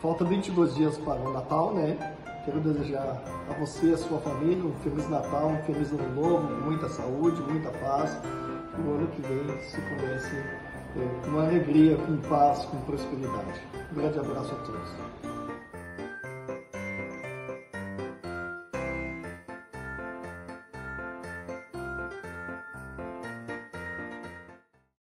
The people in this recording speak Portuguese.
Falta 22 dias para o Natal, né? Quero desejar a você e a sua família um Feliz Natal, um Feliz Ano Novo, muita saúde, muita paz. O ano que vem se comece com alegria, com paz, com prosperidade. Um grande abraço a todos.